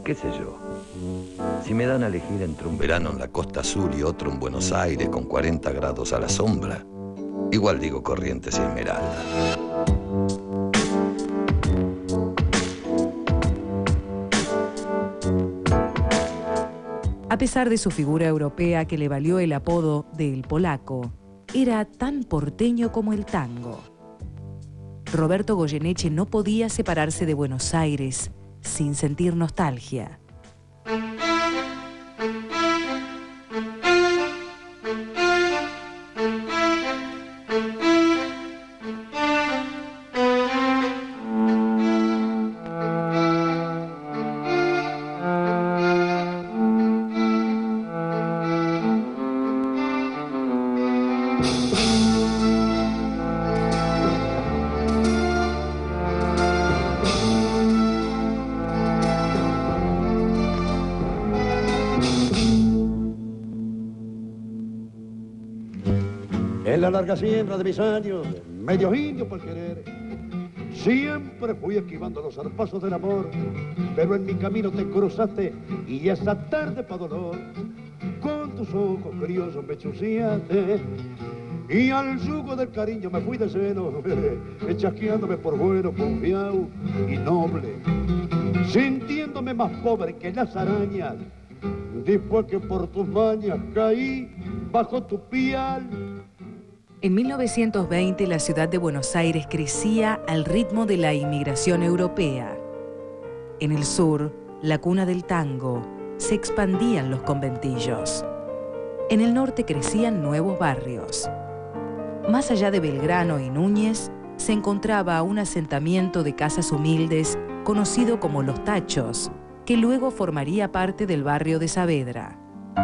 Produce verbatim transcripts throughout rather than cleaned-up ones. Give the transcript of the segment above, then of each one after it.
qué sé yo. Si me dan a elegir entre un verano en la costa sur y otro en Buenos Aires con cuarenta grados a la sombra, igual digo Corrientes y Esmeralda. A pesar de su figura europea que le valió el apodo de El Polaco, era tan porteño como el tango. Roberto Goyeneche no podía separarse de Buenos Aires sin sentir nostalgia. En la larga siembra de mis años, medio indio por querer, siempre fui esquivando los zarpazos del amor, pero en mi camino te cruzaste y esa tarde pa' dolor, con tus ojos curiosos me chuciaste y al yugo del cariño me fui de seno, chasqueándome por bueno, confiado y noble, sintiéndome más pobre que las arañas, después que por tus mañas caí bajo tu piel. En mil novecientos veinte, la ciudad de Buenos Aires crecía al ritmo de la inmigración europea. En el sur, la cuna del tango, se expandían los conventillos. En el norte crecían nuevos barrios. Más allá de Belgrano y Núñez, se encontraba un asentamiento de casas humildes conocido como Los Tachos, que luego formaría parte del barrio de Saavedra.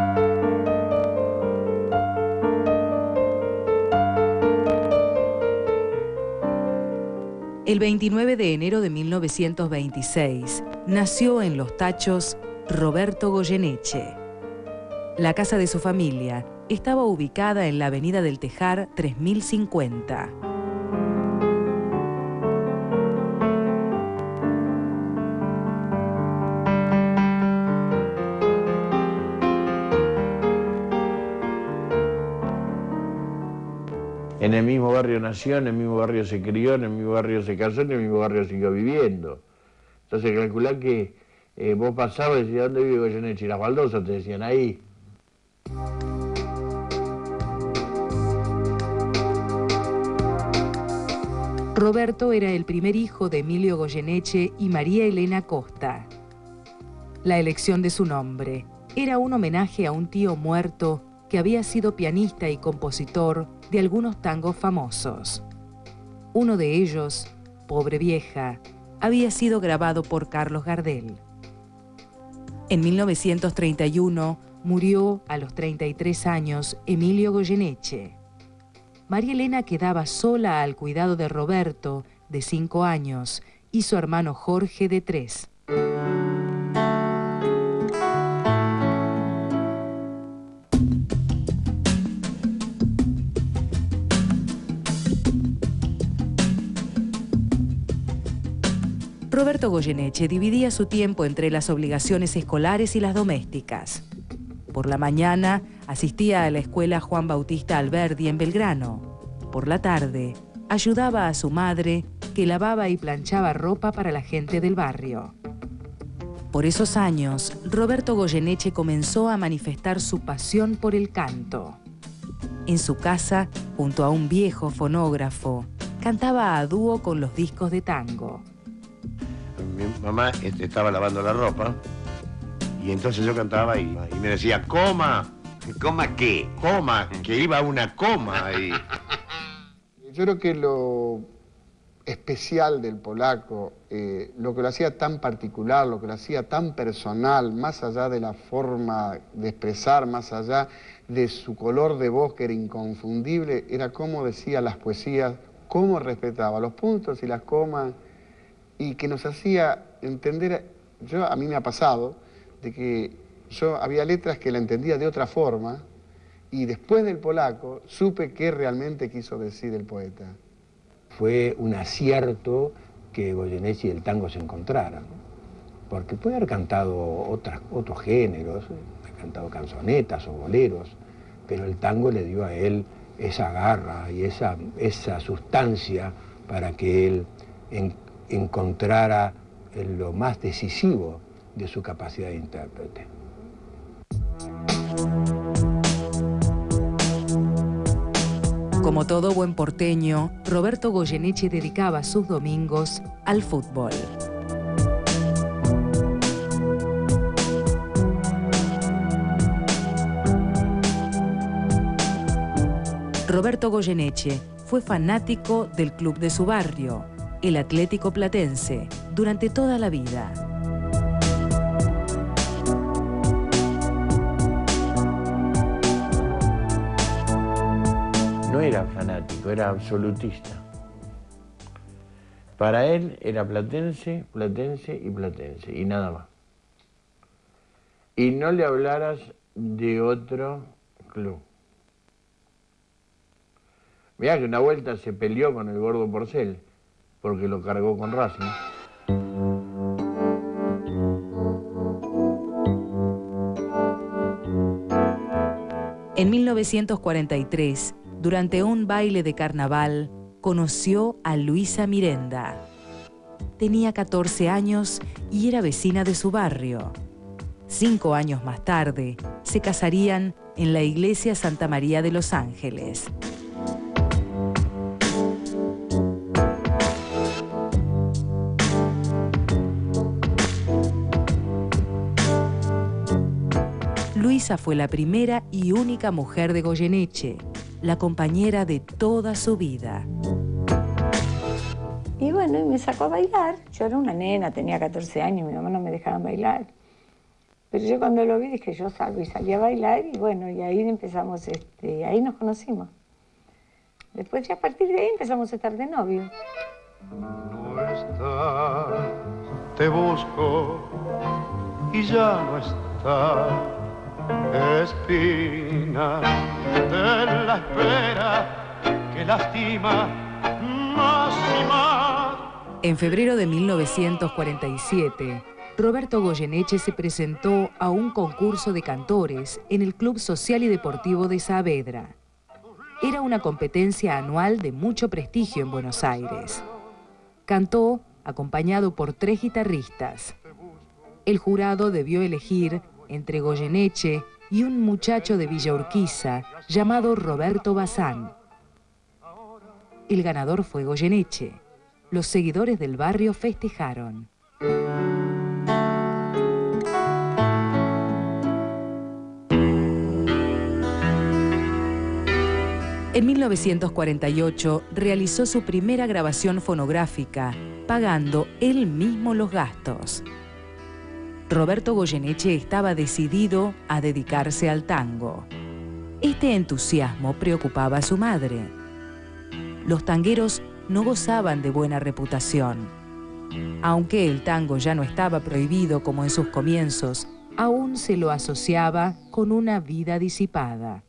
El veintinueve de enero de mil novecientos veintiséis nació en Los Tachos Roberto Goyeneche. La casa de su familia estaba ubicada en la avenida del Tejar tres mil cincuenta. En el mismo barrio nació, en el mismo barrio se crió, en el mismo barrio se casó, en el mismo barrio siguió viviendo. Entonces calculá que eh, vos pasabas y decías, ¿dónde vive Goyeneche? Y las baldosas te decían, ahí. Roberto era el primer hijo de Emilio Goyeneche y María Elena Costa. La elección de su nombre era un homenaje a un tío muerto que había sido pianista y compositor de algunos tangos famosos. Uno de ellos, Pobre Vieja, había sido grabado por Carlos Gardel. En mil novecientos treinta y uno murió a los treinta y tres años Emilio Goyeneche. María Elena quedaba sola al cuidado de Roberto, de cinco años, y su hermano Jorge, de tres. Roberto Goyeneche dividía su tiempo entre las obligaciones escolares y las domésticas. Por la mañana asistía a la escuela Juan Bautista Alberdi en Belgrano. Por la tarde ayudaba a su madre, que lavaba y planchaba ropa para la gente del barrio. Por esos años, Roberto Goyeneche comenzó a manifestar su pasión por el canto. En su casa, junto a un viejo fonógrafo, cantaba a dúo con los discos de tango. Mi mamá este, estaba lavando la ropa y entonces yo cantaba y, y me decía, coma. ¿Coma qué? Coma, que iba una coma ahí. Yo creo que lo especial del polaco, eh, lo que lo hacía tan particular, lo que lo hacía tan personal, más allá de la forma de expresar, más allá de su color de voz que era inconfundible, era cómo decía las poesías, cómo respetaba los puntos y las comas, y que nos hacía entender. Yo, a mí me ha pasado de que yo había letras que la entendía de otra forma y después del polaco supe qué realmente quiso decir el poeta. Fue un acierto que Goyeneche y el tango se encontraran. porque puede haber cantado otras, otros géneros, ha cantado canzonetas o boleros, pero el tango le dio a él esa garra y esa, esa sustancia para que él en, encontrara lo más decisivo de su capacidad de intérprete. Como todo buen porteño, Roberto Goyeneche dedicaba sus domingos al fútbol. Roberto Goyeneche fue fanático del club de su barrio, el Atlético Platense, durante toda la vida. No era fanático, era absolutista. Para él era platense, platense y platense, y nada más. Y no le hablaras de otro club. Mirá que una vuelta se peleó con el Gordo Porcel, porque lo cargó con Racing. En mil novecientos cuarenta y tres, durante un baile de carnaval, conoció a Luisa Mirenda. Tenía catorce años y era vecina de su barrio. Cinco años más tarde, se casarían en la iglesia Santa María de los Ángeles. Luisa fue la primera y única mujer de Goyeneche, la compañera de toda su vida. Y bueno, y me sacó a bailar. Yo era una nena, tenía catorce años, mi mamá no me dejaba bailar. Pero yo cuando lo vi dije, yo salgo y salí a bailar y bueno, y ahí empezamos, este, ahí nos conocimos. Después ya a partir de ahí empezamos a estar de novio. No estás, te busco y ya no está. Espina de la espera que lastima más y más. En febrero de mil novecientos cuarenta y siete, Roberto Goyeneche se presentó a un concurso de cantores en el Club Social y Deportivo de Saavedra. Era una competencia anual de mucho prestigio en Buenos Aires. Cantó acompañado por tres guitarristas. El jurado debió elegir entre Goyeneche y un muchacho de Villa Urquiza llamado Roberto Bazán. El ganador fue Goyeneche. Los seguidores del barrio festejaron. En mil novecientos cuarenta y ocho realizó su primera grabación fonográfica, pagando él mismo los gastos. Roberto Goyeneche estaba decidido a dedicarse al tango. Este entusiasmo preocupaba a su madre. Los tangueros no gozaban de buena reputación. Aunque el tango ya no estaba prohibido como en sus comienzos, aún se lo asociaba con una vida disipada.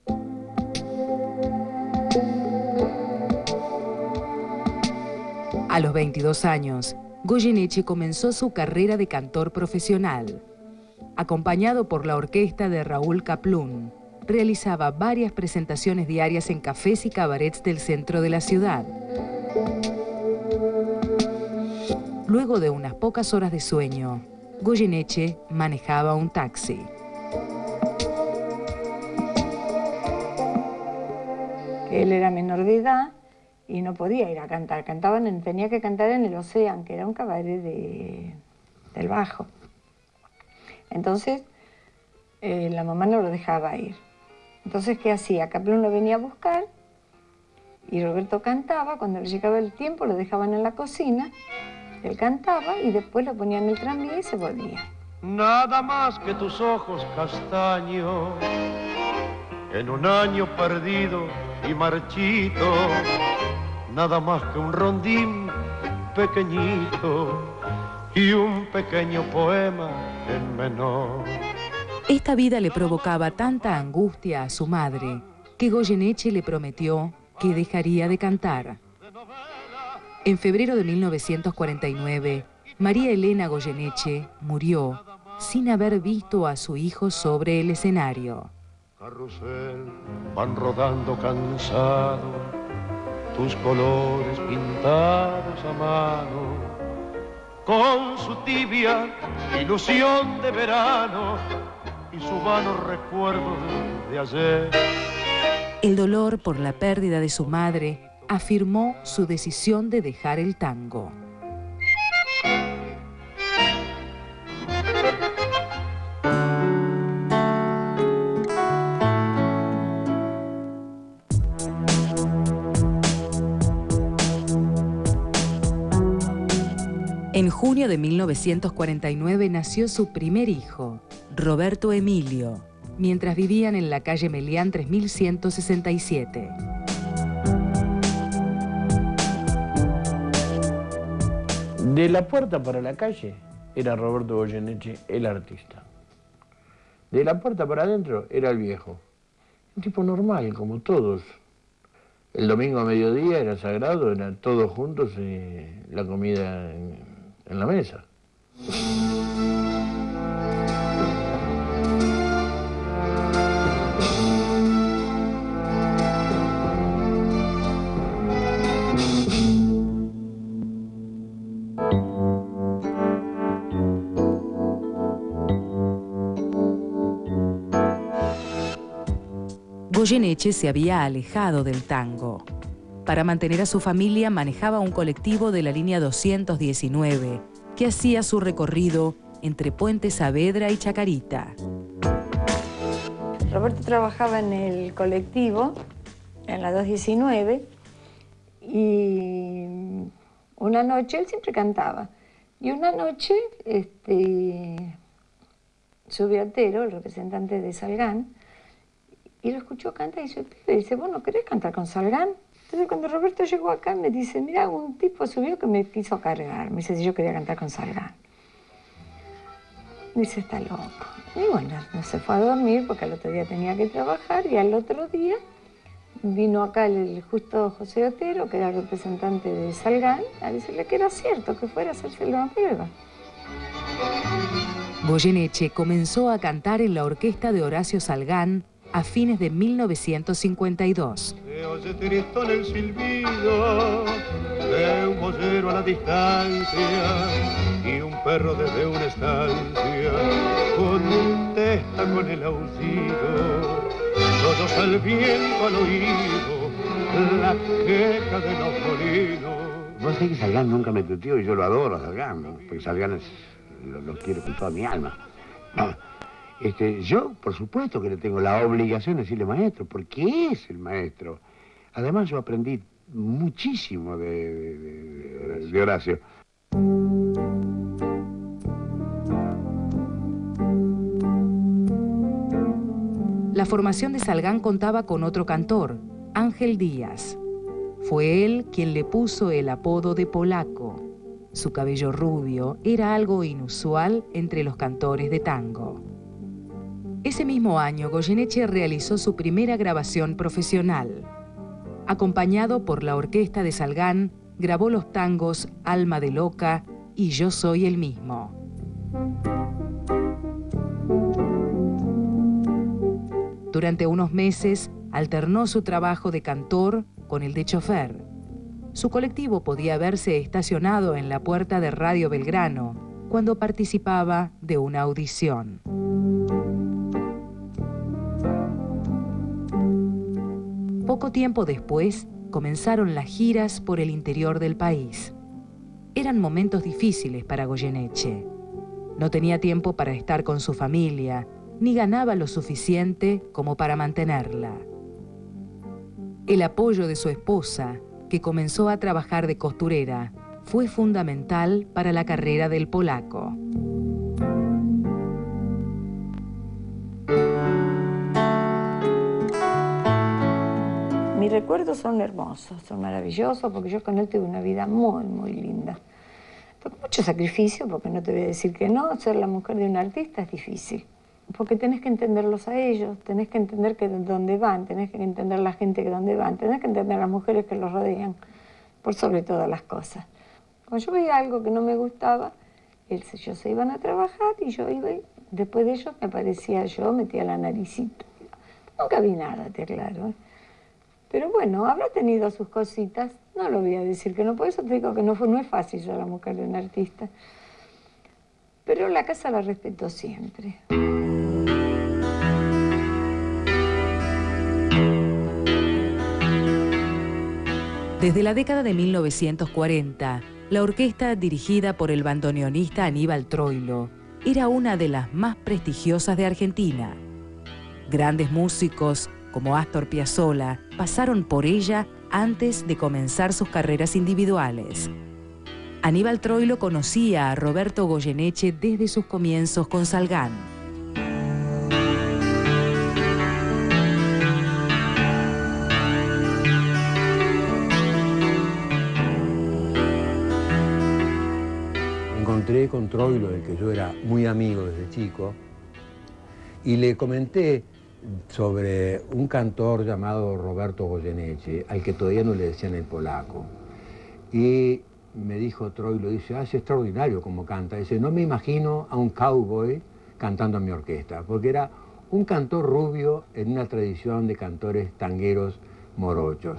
A los veintidós años, Goyeneche comenzó su carrera de cantor profesional. Acompañado por la orquesta de Raúl Kaplún, realizaba varias presentaciones diarias en cafés y cabarets del centro de la ciudad. Luego de unas pocas horas de sueño, Goyeneche manejaba un taxi. Él era menor de edad y no podía ir a cantar. Cantaban en, tenía que cantar en el Océano, que era un cabaret de, del Bajo. Entonces, eh, la mamá no lo dejaba ir. Entonces, ¿qué hacía? Kaplún lo venía a buscar y Roberto cantaba. Cuando le llegaba el tiempo, lo dejaban en la cocina, él cantaba y después lo ponían en el tranvía y se volvía. Nada más que tus ojos castaños, en un año perdido y marchito, nada más que un rondín pequeñito y un pequeño poema en menor. Esta vida le provocaba tanta angustia a su madre que Goyeneche le prometió que dejaría de cantar. En febrero de mil novecientos cuarenta y nueve, María Elena Goyeneche murió sin haber visto a su hijo sobre el escenario. Carrusel, van rodando cansado, tus colores pintados a mano, con su tibia ilusión de verano y su vano recuerdo de ayer. El dolor por la pérdida de su madre afirmó su decisión de dejar el tango. En junio de mil novecientos cuarenta y nueve nació su primer hijo, Roberto Emilio, mientras vivían en la calle Melián tres mil ciento sesenta y siete. De la puerta para la calle era Roberto Goyeneche el artista. De la puerta para adentro era el viejo. Un tipo normal, como todos. El domingo a mediodía era sagrado, eran todos juntos eh, la comida en, en la mesa. Goyeneche se había alejado del tango. Para mantener a su familia manejaba un colectivo de la línea doscientos diecinueve que hacía su recorrido entre Puente Saavedra y Chacarita. Roberto trabajaba en el colectivo, en la doscientos diecinueve, y una noche él siempre cantaba. Y una noche este, subió Otero, el representante de Salgán, y lo escuchó cantar y dice, y dice, ¿vos no querés cantar con Salgán? Entonces cuando Roberto llegó acá me dice, mira, un tipo subió que me quiso cargar. Me dice si yo quería cantar con Salgán. Dice, está loco. Y bueno, no se fue a dormir porque al otro día tenía que trabajar y al otro día vino acá el justo José Otero, que era el representante de Salgán, a decirle que era cierto, que fuera a hacerse la prueba. Goyeneche comenzó a cantar en la orquesta de Horacio Salgán a fines de mil novecientos cincuenta y dos. Se oye tristón el silbido de un boyero a la distancia y un perro desde una estancia contesta con el aullido, solloza el viento al oído la queja de los molinos. Vos sabés que Salgán nunca me tuteó y yo lo adoro a Salgán, ¿no? Porque Salgán es, lo, lo quiero con toda mi alma. No. Este, yo, por supuesto que le tengo la obligación de decirle maestro, porque es el maestro. Además, yo aprendí muchísimo de, de, de, de Horacio. La formación de Salgán contaba con otro cantor, Ángel Díaz. Fue él quien le puso el apodo de Polaco. Su cabello rubio era algo inusual entre los cantores de tango. Ese mismo año, Goyeneche realizó su primera grabación profesional. Acompañado por la orquesta de Salgán, grabó los tangos Alma de Loca y Yo Soy el Mismo. Durante unos meses, alternó su trabajo de cantor con el de chofer. Su colectivo podía verse estacionado en la puerta de Radio Belgrano cuando participaba de una audición. Poco tiempo después, comenzaron las giras por el interior del país. Eran momentos difíciles para Goyeneche. No tenía tiempo para estar con su familia, ni ganaba lo suficiente como para mantenerla. El apoyo de su esposa, que comenzó a trabajar de costurera, fue fundamental para la carrera del polaco. Mis recuerdos son hermosos, son maravillosos, porque yo con él tuve una vida muy, muy linda. Con mucho sacrificio, porque no te voy a decir que no, ser la mujer de un artista es difícil. Porque tenés que entenderlos a ellos, tenés que entender que dónde van, tenés que entender la gente que dónde van, tenés que entender a las mujeres que los rodean, por sobre todas las cosas. Cuando yo veía algo que no me gustaba, él, ellos se iban a trabajar y yo iba, y después de ellos me aparecía yo, metía la naricita. Nunca vi nada, te aclaro, ¿eh? Pero bueno, habrá tenido sus cositas, no lo voy a decir que no, por eso te digo que no, fue, no es fácil ser la mujer de un artista. Pero la casa la respetó siempre. Desde la década de mil novecientos cuarenta, la orquesta dirigida por el bandoneonista Aníbal Troilo era una de las más prestigiosas de Argentina. Grandes músicos como Astor Piazzolla pasaron por ella antes de comenzar sus carreras individuales. Aníbal Troilo conocía a Roberto Goyeneche desde sus comienzos con Salgán. Me encontré con Troilo, del que yo era muy amigo desde chico, y le comenté sobre un cantor llamado Roberto Goyeneche, al que todavía no le decían el polaco. Y me dijo Troilo, dice, ah, es extraordinario como canta. Dice, no me imagino a un cowboy cantando en mi orquesta, porque era un cantor rubio en una tradición de cantores tangueros morochos.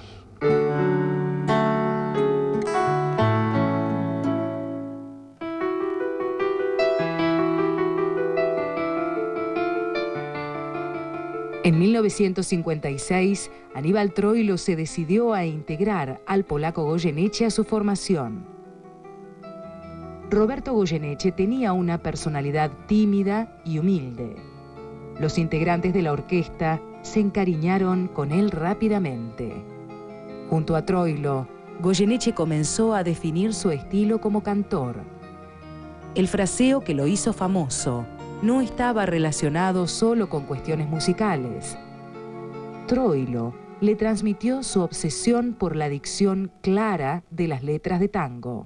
En mil novecientos cincuenta y seis, Aníbal Troilo se decidió a integrar al polaco Goyeneche a su formación. Roberto Goyeneche tenía una personalidad tímida y humilde. Los integrantes de la orquesta se encariñaron con él rápidamente. Junto a Troilo, Goyeneche comenzó a definir su estilo como cantor. El fraseo que lo hizo famoso no estaba relacionado solo con cuestiones musicales. Troilo le transmitió su obsesión por la dicción clara de las letras de tango.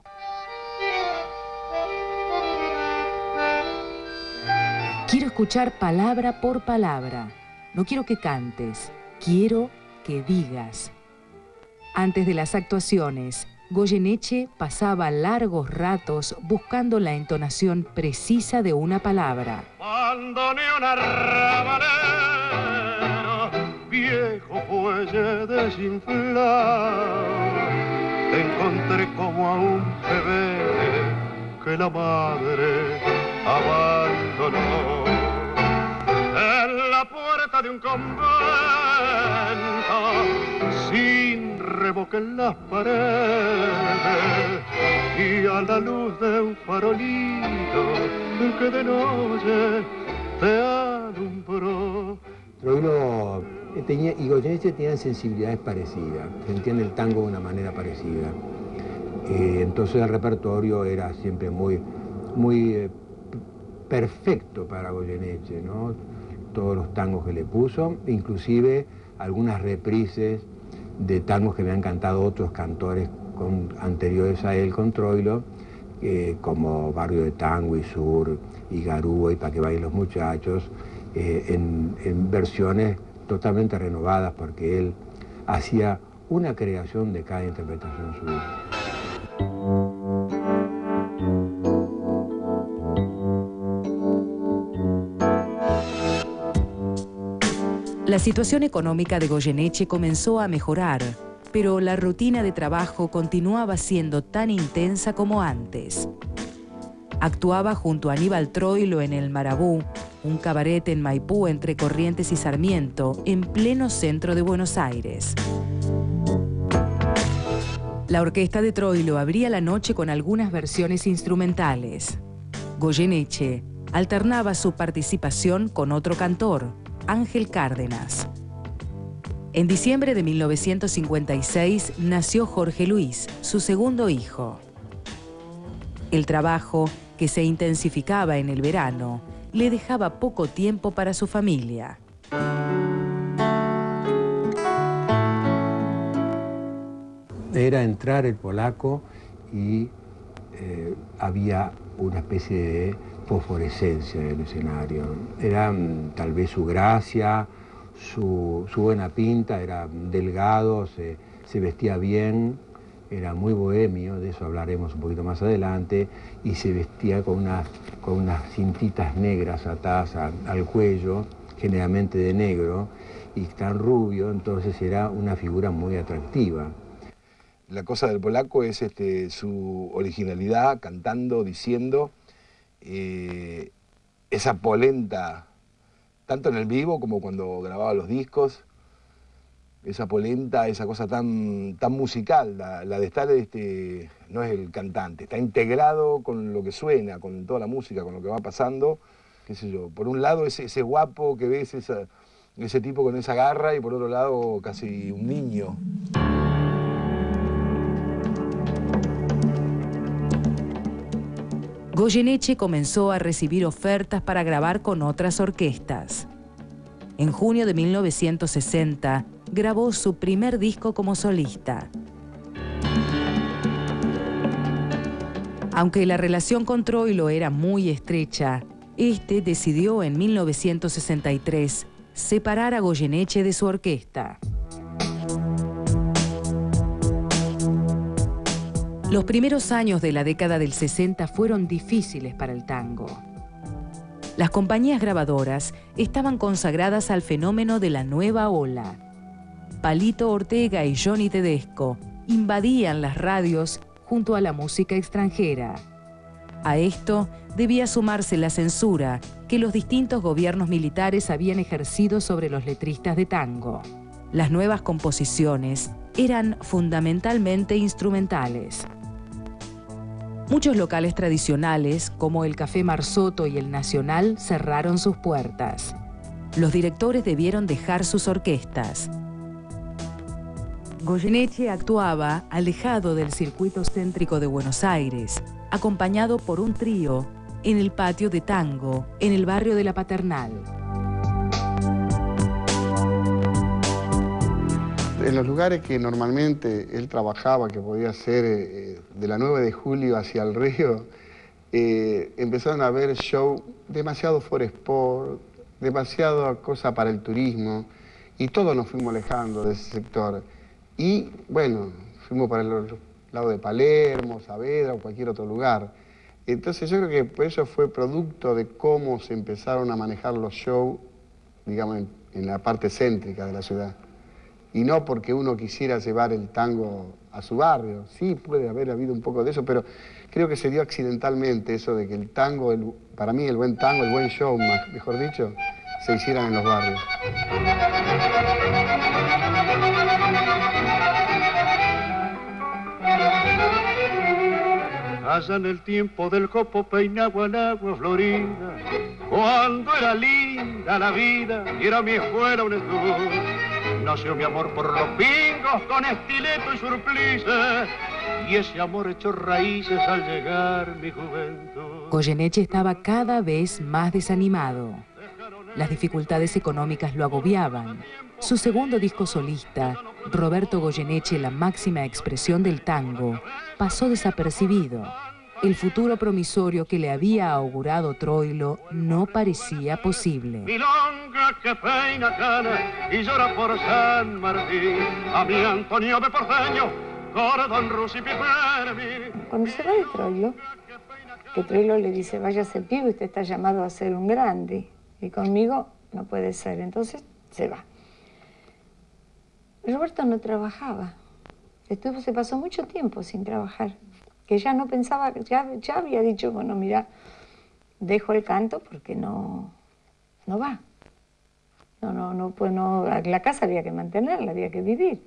Quiero escuchar palabra por palabra. No quiero que cantes, quiero que digas. Antes de las actuaciones, Goyeneche pasaba largos ratos buscando la entonación precisa de una palabra. Bandoneón arrabalero, viejo fuelle desinflado, te encontré como a un bebé que la madre abandonó. En la puerta de un convento, sin revoque en las paredes, y a la luz de un farolito que de noche te alumbró. Troilo tenía, y Goyeneche tenían sensibilidades parecidas, sentían el tango de una manera parecida. Eh, entonces el repertorio era siempre muy, muy eh, perfecto para Goyeneche, ¿no? Todos los tangos que le puso, inclusive algunas reprises de tangos que me han cantado otros cantores con, anteriores a él con Troilo, eh, como Barrio de Tango y Sur y Garúa y Pa' que bailen los muchachos, eh, en, en versiones totalmente renovadas, porque él hacía una creación de cada interpretación suya. La situación económica de Goyeneche comenzó a mejorar, pero la rutina de trabajo continuaba siendo tan intensa como antes. Actuaba junto a Aníbal Troilo en el Marabú, un cabaret en Maipú entre Corrientes y Sarmiento, en pleno centro de Buenos Aires. La orquesta de Troilo abría la noche con algunas versiones instrumentales. Goyeneche alternaba su participación con otro cantor, Ángel Cárdenas. En diciembre de mil novecientos cincuenta y seis nació Jorge Luis, su segundo hijo. El trabajo, que se intensificaba en el verano, le dejaba poco tiempo para su familia. Era entrar el polaco y eh, había una especie de fosforescencia del escenario. Era tal vez su gracia, su, su buena pinta, era delgado, se, se vestía bien era muy bohemio, de eso hablaremos un poquito más adelante, y se vestía con, una, con unas cintitas negras atadas a, al cuello, generalmente de negro, y tan rubio, entonces era una figura muy atractiva. La cosa del polaco es este, su originalidad, cantando, diciendo, eh, esa polenta, tanto en el vivo como cuando grababa los discos, esa polenta, esa cosa tan, tan musical, la, la de estar, este, no es el cantante, está integrado con lo que suena, con toda la música, con lo que va pasando, qué sé yo. Por un lado ese, ese guapo que ves, esa, ese tipo con esa garra, y por otro lado casi un niño. Goyeneche comenzó a recibir ofertas para grabar con otras orquestas. En junio de mil novecientos sesenta, grabó su primer disco como solista. Aunque la relación con Troilo era muy estrecha, este decidió en mil novecientos sesenta y tres separar a Goyeneche de su orquesta. Los primeros años de la década del sesenta fueron difíciles para el tango. Las compañías grabadoras estaban consagradas al fenómeno de la nueva ola. Palito Ortega y Johnny Tedesco invadían las radios junto a la música extranjera. A esto debía sumarse la censura que los distintos gobiernos militares habían ejercido sobre los letristas de tango. Las nuevas composiciones eran fundamentalmente instrumentales. Muchos locales tradicionales, como el Café Marzotto y el Nacional, cerraron sus puertas. Los directores debieron dejar sus orquestas. Goyeneche actuaba alejado del circuito céntrico de Buenos Aires, acompañado por un trío en el patio de tango, en el barrio de La Paternal. En los lugares que normalmente él trabajaba, que podía ser eh, de la nueve de julio hacia el río, eh, empezaron a haber show demasiado for sport, demasiado cosa para el turismo, y todos nos fuimos alejando de ese sector. Y bueno, fuimos para el lado de Palermo, Saavedra o cualquier otro lugar. Entonces yo creo que por eso fue producto de cómo se empezaron a manejar los shows, digamos, en, en la parte céntrica de la ciudad. Y no porque uno quisiera llevar el tango a su barrio. Sí, puede haber habido un poco de eso, pero creo que se dio accidentalmente eso de que el tango, el, para mí el buen tango, el buen show, mejor dicho, se hicieran en los barrios. Allá en el tiempo del copo peinaba en agua florida, cuando era linda la vida y era mi escuela un estudio. Nació mi amor por los pingos con estileto y surplices, y ese amor echó raíces al llegar mi juventud. Goyeneche estaba cada vez más desanimado. Las dificultades económicas lo agobiaban. Su segundo disco solista, Roberto Goyeneche, la máxima expresión del tango, pasó desapercibido. El futuro promisorio que le había augurado Troilo no parecía posible. Milonga que peina cana y llora por San Martín, a mi Antonio de Porteño, Cordón Rusi Pipermi. Cuando se va de Troilo, que Troilo le dice, váyase pibe, usted está llamado a ser un grande, y conmigo no puede ser, entonces se va. Roberto no trabajaba, estuvo, se pasó mucho tiempo sin trabajar, que ya no pensaba, ya, ya había dicho, bueno, mira, dejo el canto porque no, no va. No, no, no, pues no, la casa había que mantenerla, había que vivir.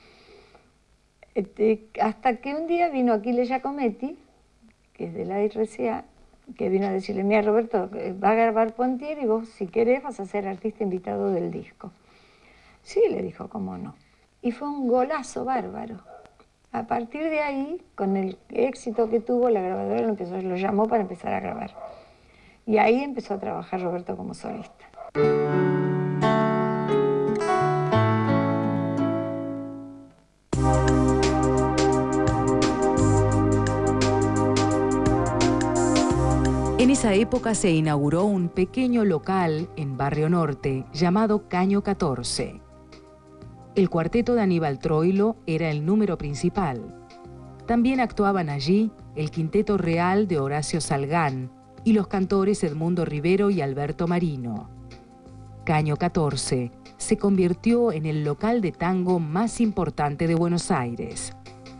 Este, hasta que un día vino Aquiles Giacometti, que es de la R C A, que vino a decirle, mira Roberto, va a grabar Pontier y vos si querés vas a ser artista invitado del disco. Sí, le dijo, cómo no. Y fue un golazo bárbaro. A partir de ahí, con el éxito que tuvo, la grabadora lo, empezó, lo llamó para empezar a grabar. Y ahí empezó a trabajar Roberto como solista. En esa época se inauguró un pequeño local en Barrio Norte llamado Caño catorce. El cuarteto de Aníbal Troilo era el número principal. También actuaban allí el Quinteto Real de Horacio Salgán y los cantores Edmundo Rivero y Alberto Marino. Caño catorce se convirtió en el local de tango más importante de Buenos Aires.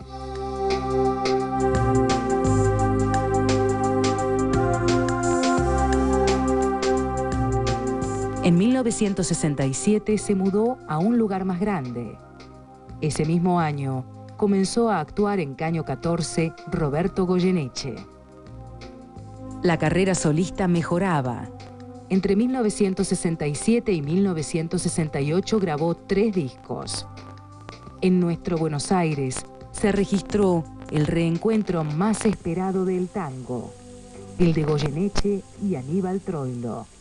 En mil novecientos sesenta y siete se mudó a un lugar más grande. Ese mismo año comenzó a actuar en Caño catorce Roberto Goyeneche. La carrera solista mejoraba. Entre mil novecientos sesenta y siete y mil novecientos sesenta y ocho grabó tres discos. En nuestro Buenos Aires se registró el reencuentro más esperado del tango, el de Goyeneche y Aníbal Troilo.